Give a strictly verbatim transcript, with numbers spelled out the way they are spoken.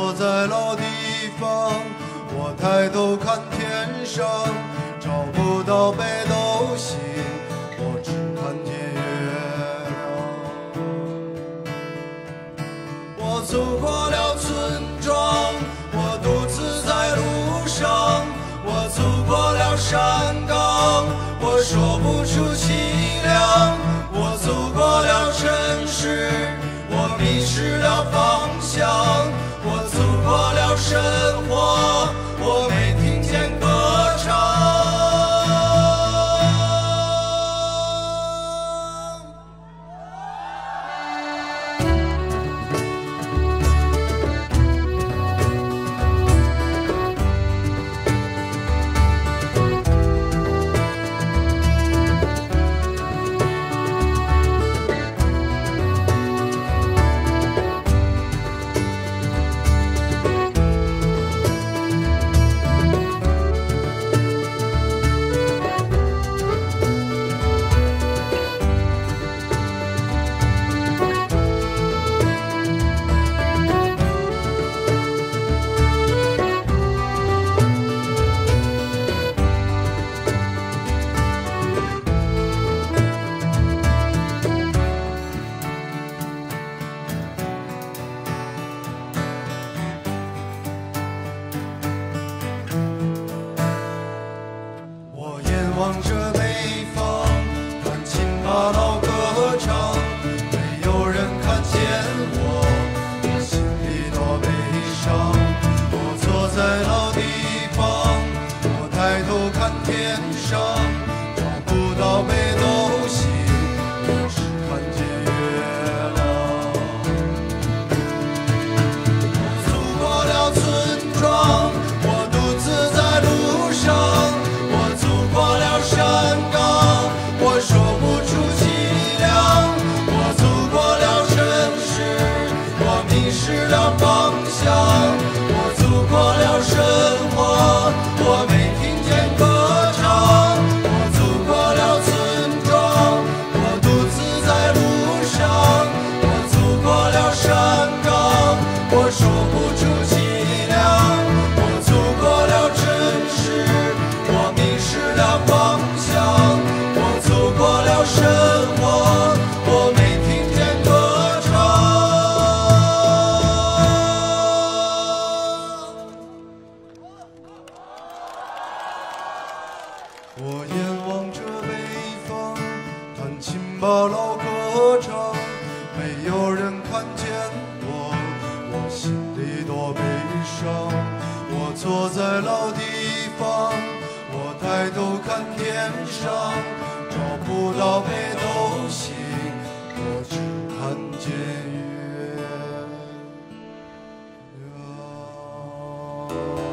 坐在老地方，我抬头看天上，找不到北斗星，我只看见月亮。我走过了村庄，我独自在路上，我走过了山岗，我说不出凄凉。我走过了城市，我迷失了方向。我走过了生活，我没听见歌唱。望着北方，弹琴把老歌唱，没有人看见我，我心里多悲伤。我坐在老地方，我抬头看天上，找不到北斗星，我只看见月亮。我走过了村庄，我独自在路上。过了山岗，我说不出凄凉。我走过了城市，我迷失了方向。我走过了生活，我没听见歌唱。我走过了村庄，我独自在路上。我走过了山岗，我说不出凄凉。我走过了城市，我迷失了方向。我走过了生活，我没听见歌唱。我眼望着北方，弹琴把老歌唱，没有人看见我，我心里多悲伤。我坐在老地方，我抬头看天上，找不到北斗星，我只看见月亮。